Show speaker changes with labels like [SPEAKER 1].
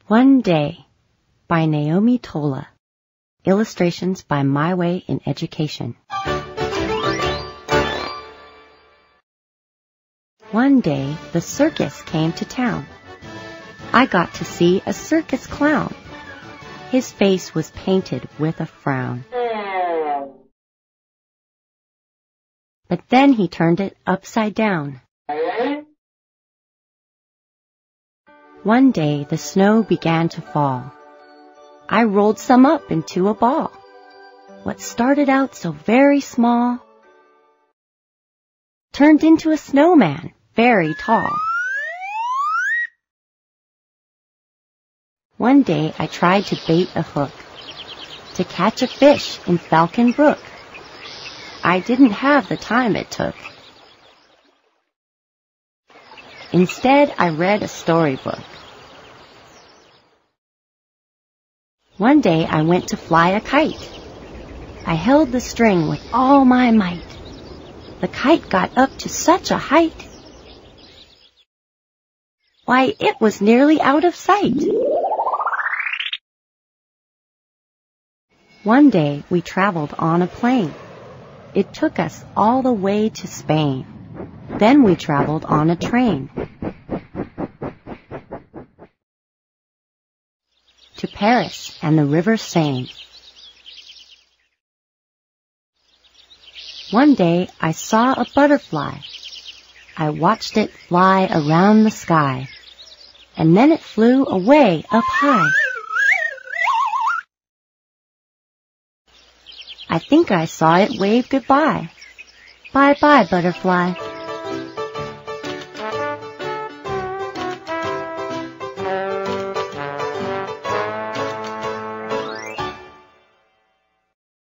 [SPEAKER 1] One Day by Naomi Tola. Illustrations by My Way in Education. One day, the circus came to town. I got to see a circus clown. His face was painted with a frown. But then he turned it upside down. One day, the snow began to fall. I rolled some up into a ball. What started out so very small turned into a snowman very tall. One day I tried to bait a hook to catch a fish in Falcon Brook. I didn't have the time it took. Instead, I read a storybook. One day I went to fly a kite. I held the string with all my might. The kite got up to such a height. Why, it was nearly out of sight. One day we traveled on a plane. It took us all the way to Spain. Then we traveled on a train to Paris and the River Seine. One day I saw a butterfly. I watched it fly around the sky, and then it flew away up high. I think I saw it wave goodbye. Bye-bye, butterfly.